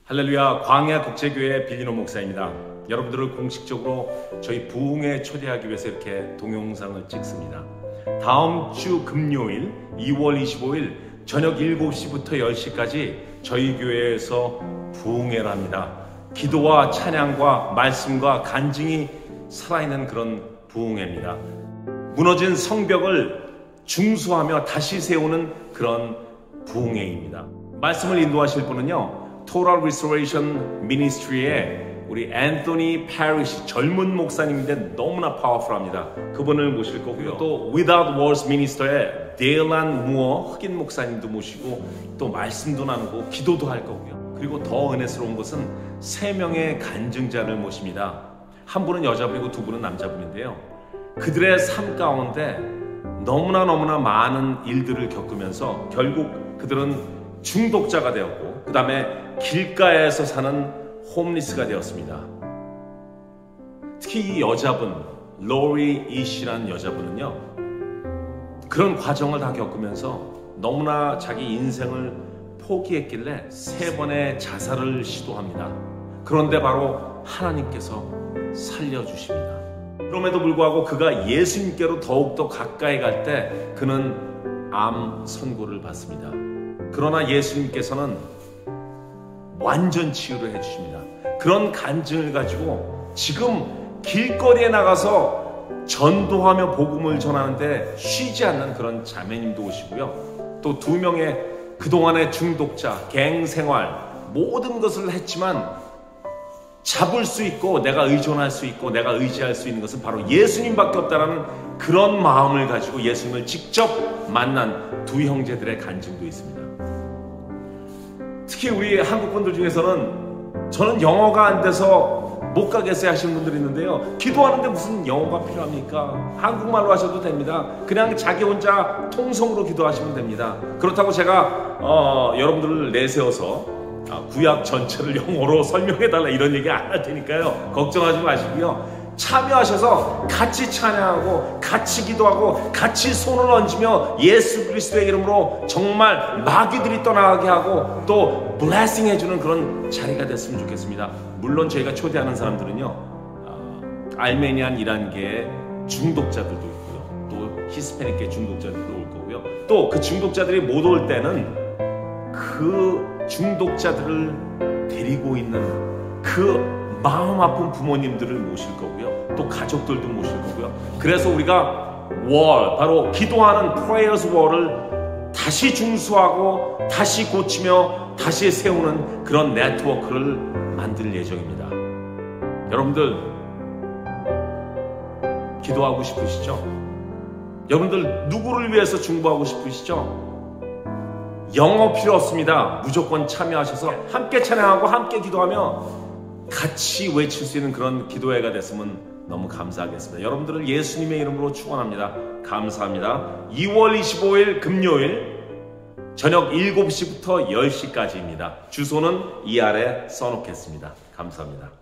할렐루야, 광야 국제교회 빌리노 목사입니다. 여러분들을 공식적으로 저희 부흥에 초대하기 위해서 이렇게 동영상을 찍습니다. 다음 주 금요일 2월 25일 저녁 7시부터 10시까지 저희 교회에서 부흥회를 합니다. 기도와 찬양과 말씀과 간증이 살아있는 그런 부흥회입니다. 무너진 성벽을 중수하며 다시 세우는 그런 부흥회입니다. 말씀을 인도하실 분은요, Total Restoration Ministry의 우리 앤토니 패리시 젊은 목사님인데 너무나 파워풀합니다. 그분을 모실 거고요. 또 Without Walls Minister의 데일란 무어 흑인 목사님도 모시고 또 말씀도 나누고 기도도 할 거고요. 그리고 더 은혜스러운 것은 3명의 간증자를 모십니다. 한 분은 여자분이고 두 분은 남자분인데요. 그들의 삶 가운데 너무나 많은 일들을 겪으면서 결국 그들은 중독자가 되었고 그 다음에 길가에서 사는 홈리스가 되었습니다. 특히 이 여자분 로리 이시라는 여자분은요, 그런 과정을 다 겪으면서 너무나 자기 인생을 포기했길래 3번의 자살을 시도합니다. 그런데 바로 하나님께서 살려주십니다. 그럼에도 불구하고 그가 예수님께로 더욱더 가까이 갈 때 그는 암 선고를 받습니다. 그러나 예수님께서는 완전 치유를 해주십니다. 그런 간증을 가지고 지금 길거리에 나가서 전도하며 복음을 전하는데 쉬지 않는 그런 자매님도 오시고요. 또 2명의 그동안의 중독자, 갱 생활 모든 것을 했지만 잡을 수 있고 내가 의존할 수 있고 내가 의지할 수 있는 것은 바로 예수님밖에 없다라는 그런 마음을 가지고 예수님을 직접 만난 2 형제들의 간증도 있습니다. 특히 우리 한국 분들 중에서는 저는 영어가 안 돼서 못 가겠어요 하시는 분들이 있는데요. 기도하는데 무슨 영어가 필요합니까? 한국말로 하셔도 됩니다. 그냥 자기 혼자 통성으로 기도하시면 됩니다. 그렇다고 제가 여러분들을 내세워서 구약 전체를 영어로 설명해달라 이런 얘기 안 할 테니까요. 걱정하지 마시고요. 참여하셔서 같이 찬양하고 같이 기도하고 같이 손을 얹으며 예수 그리스도의 이름으로 정말 마귀들이 떠나가게 하고 또 블레싱 해주는 그런 자리가 됐으면 좋겠습니다. 물론 저희가 초대하는 사람들은요, 알메니안 이란계의 중독자들도 있고요, 또 히스패닉계 중독자들도 올 거고요, 또 그 중독자들이 못 올 때는 그 중독자들을 데리고 있는 그 마음 아픈 부모님들을 모실 거고요. 또 가족들도 모실 거고요. 그래서 우리가 바로 기도하는 Prayers Wall을 다시 중수하고 다시 고치며 다시 세우는 그런 네트워크를 만들 예정입니다. 여러분들 기도하고 싶으시죠? 여러분들 누구를 위해서 중보하고 싶으시죠? 영어 필요 없습니다. 무조건 참여하셔서 함께 찬양하고 함께 기도하며 같이 외칠 수 있는 그런 기도회가 됐으면 너무 감사하겠습니다. 여러분들을 예수님의 이름으로 축원합니다. 감사합니다. 2월 25일 금요일 저녁 7시부터 10시까지입니다. 주소는 이 아래 써놓겠습니다. 감사합니다.